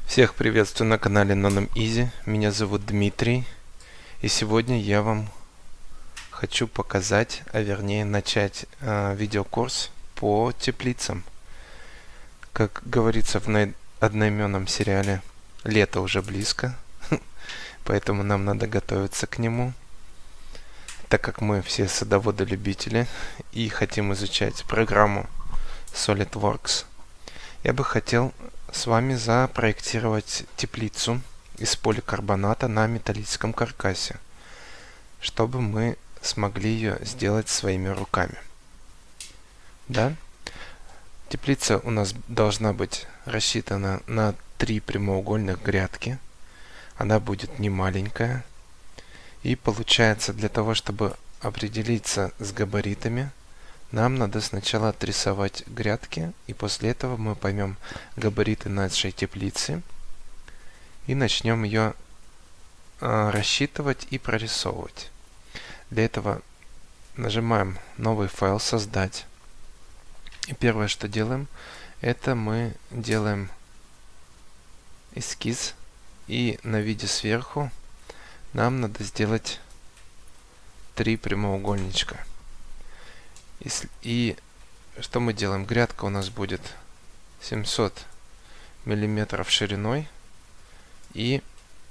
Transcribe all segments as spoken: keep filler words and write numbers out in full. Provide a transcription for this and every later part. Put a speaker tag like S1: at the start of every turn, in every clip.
S1: Всех приветствую на канале NonomEasy. Меня зовут Дмитрий. И сегодня я вам хочу показать, а вернее начать э, видеокурс по теплицам. Как говорится в одноименном сериале, лето уже близко, поэтому нам надо готовиться к нему. Так как мы все садоводы-любители и хотим изучать программу SolidWorks, я бы хотел с вами запроектировать теплицу из поликарбоната на металлическом каркасе, чтобы мы смогли ее сделать своими руками. Да? Теплица у нас должна быть рассчитана на три прямоугольных грядки. Она будет не маленькая. И получается, для того, чтобы определиться с габаритами, нам надо сначала отрисовать грядки, и после этого мы поймем габариты нашей теплицы и начнем ее э, рассчитывать и прорисовывать. Для этого нажимаем новый файл «Создать». И первое, что делаем, это мы делаем эскиз, и на виде сверху нам надо сделать три прямоугольничка. И, и что мы делаем? Грядка у нас будет семьсот миллиметров шириной и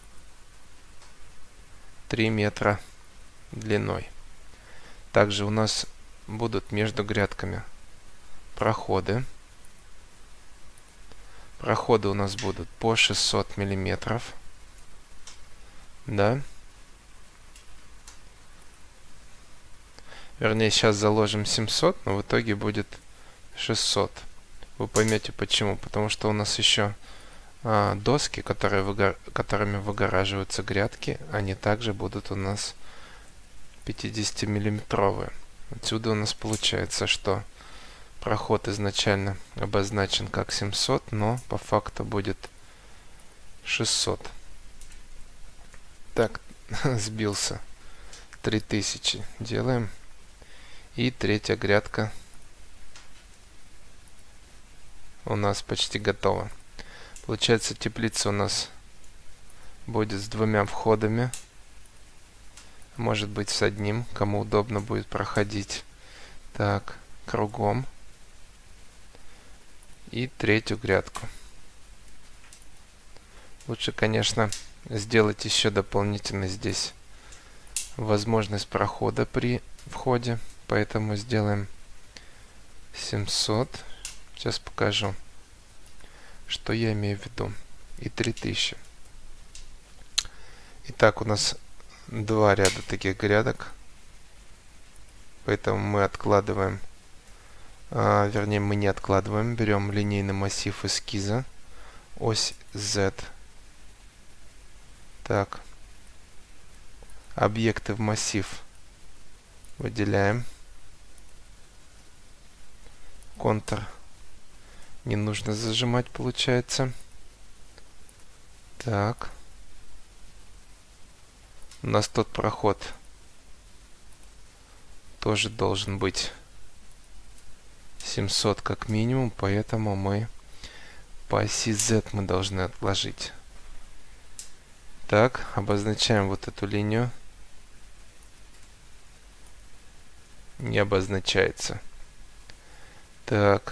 S1: три метра длиной. Также у нас будут между грядками проходы. Проходы у нас будут по шестьсот миллиметров. Да. Вернее, сейчас заложим семьсот, но в итоге будет шестьсот. Вы поймете почему. Потому что у нас еще а, доски, которые выгор... которыми выгораживаются грядки, они также будут у нас пятидесятимиллиметровые. Отсюда у нас получается, что проход изначально обозначен как семьсот, но по факту будет шестьсот. Так, сбился. три тысячи. Делаем. И третья грядка у нас почти готова. Получается, теплица у нас будет с двумя входами. Может быть, с одним, кому удобно будет проходить. Так, кругом. И третью грядку. Лучше, конечно, сделать еще дополнительно здесь возможность прохода при входе. Поэтому сделаем семьсот. Сейчас покажу, что я имею в виду. И три тысячи. Итак, у нас два ряда таких грядок. Поэтому мы откладываем, а, вернее мы не откладываем. Берем линейный массив эскиза. Ось Z. Так. Объекты в массив выделяем. Контур не нужно зажимать, получается. Так. У нас тот проход тоже должен быть семьсот как минимум, поэтому мы по оси Z мы должны отложить. Так, обозначаем вот эту линию. Не обозначается. Так.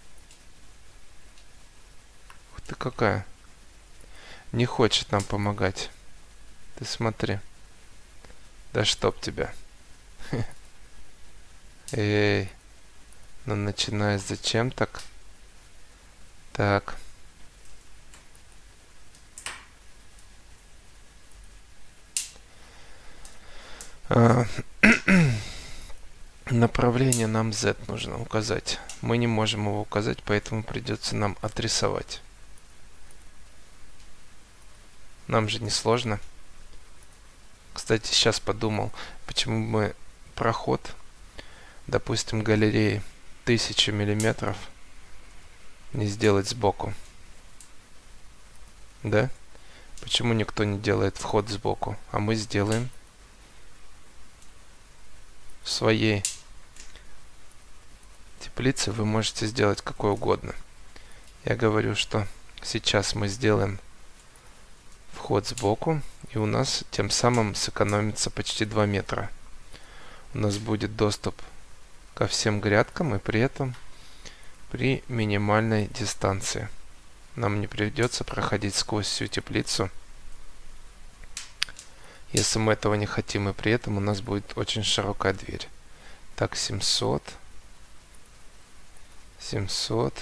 S1: Ух ты какая. Не хочет нам помогать. Ты смотри. Да чтоб тебя. Эй. Ну начинай, зачем так? Так. А, направление нам Z нужно указать. Мы не можем его указать, поэтому придется нам отрисовать. Нам же не сложно. Кстати, сейчас подумал, почему мы проход, допустим, галереи тысячу миллиметров не сделать сбоку. Да? Почему никто не делает вход сбоку, а мы сделаем в своей теплице. Вы можете сделать какой угодно. Я говорю, что сейчас мы сделаем вход сбоку, и у нас тем самым сэкономится почти два метра. У нас будет доступ ко всем грядкам, и при этом при минимальной дистанции. Нам не придется проходить сквозь всю теплицу, если мы этого не хотим, и при этом у нас будет очень широкая дверь. Так, семьсот, семьсот,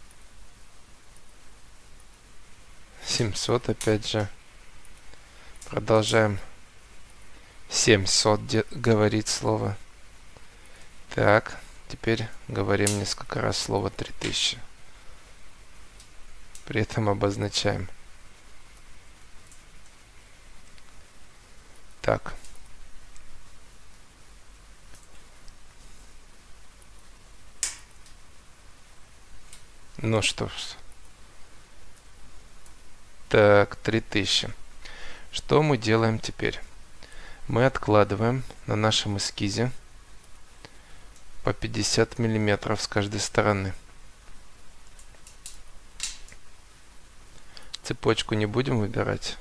S1: семьсот опять же. Продолжаем. семьсот говорить слово. Так, теперь говорим несколько раз слово три тысячи. При этом обозначаем. Так. Ну что ж. Так, три тысячи. Что мы делаем теперь? Мы откладываем на нашем эскизе по пятьдесят миллиметров с каждой стороны. Цепочку не будем выбирать.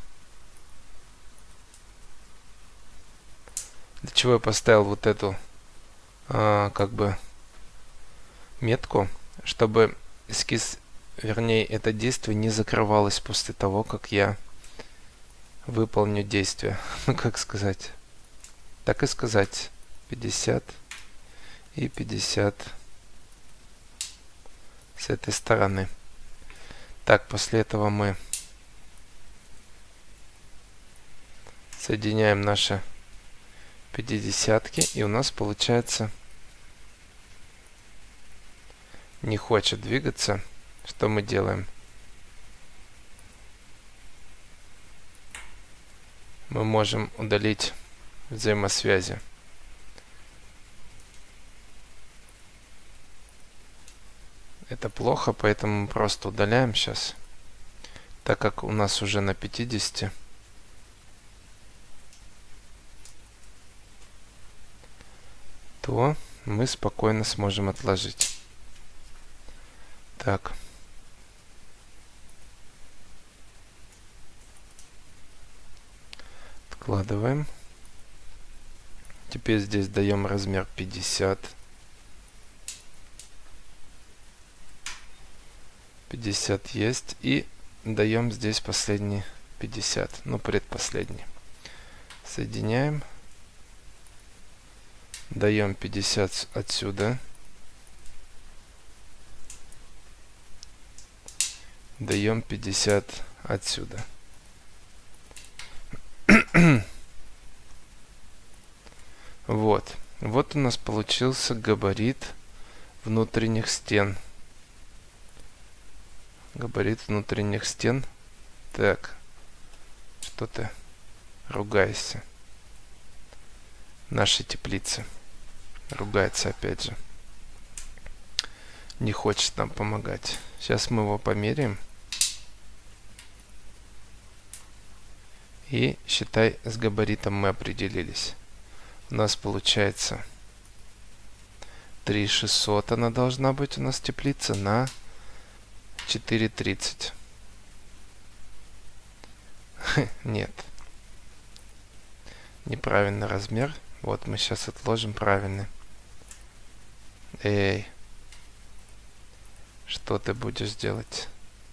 S1: Для чего я поставил вот эту а, как бы метку, чтобы эскиз, вернее, это действие не закрывалось после того, как я выполню действие. Ну, как сказать? Так и сказать. пятьдесят и пятьдесят с этой стороны. Так, после этого мы соединяем наши пятидесятки, и у нас получается не хочет двигаться. Что мы делаем? Мы можем удалить взаимосвязи. Это плохо, поэтому мы просто удаляем сейчас. Так как у нас уже на пятидесяти. То мы спокойно сможем отложить. Так. Откладываем. Теперь здесь даем размер пятьдесят. пятьдесят есть. И даем здесь последний пятьдесят. Ну, предпоследний. Соединяем. Даем пятьдесят отсюда. Даем пятьдесят отсюда. Вот. Вот у нас получился габарит внутренних стен. Габарит внутренних стен. Так. Что ты ругаешься? Наши теплицы. Ругается опять же. Не хочет нам помогать. Сейчас мы его померяем. И считай, с габаритом мы определились. У нас получается три тысячи шестьсот она должна быть у нас теплица на четыре тридцать. Нет. Неправильный размер. Вот мы сейчас отложим правильный. Эй. Что ты будешь делать?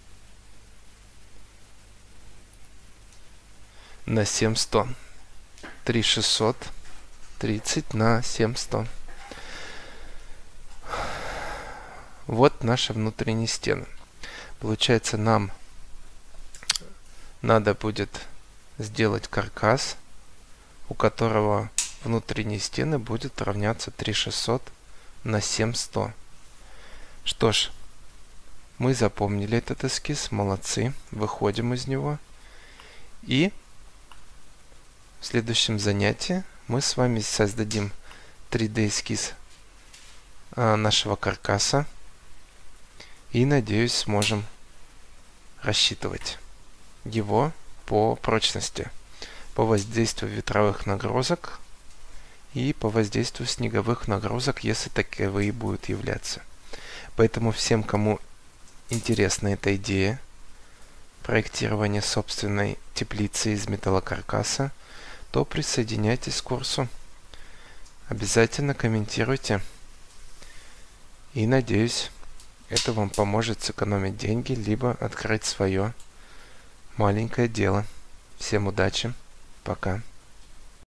S1: На семь сто. три тысячи шестьсот тридцать на семь сто. Вот наши внутренние стены. Получается, нам надо будет сделать каркас, у которого внутренние стены будут равняться три тысячи шестьсот на семь сто. Что ж, мы запомнили этот эскиз, молодцы, выходим из него. И в следующем занятии мы с вами создадим три дэ эскиз а, нашего каркаса. И, надеюсь, сможем рассчитывать его по прочности, по воздействию ветровых нагрузок и по воздействию снеговых нагрузок, если таковые будут являться. Поэтому всем, кому интересна эта идея, проектирование собственной теплицы из металлокаркаса, то присоединяйтесь к курсу. Обязательно комментируйте. И надеюсь, это вам поможет сэкономить деньги, либо открыть свое маленькое дело. Всем удачи. Пока.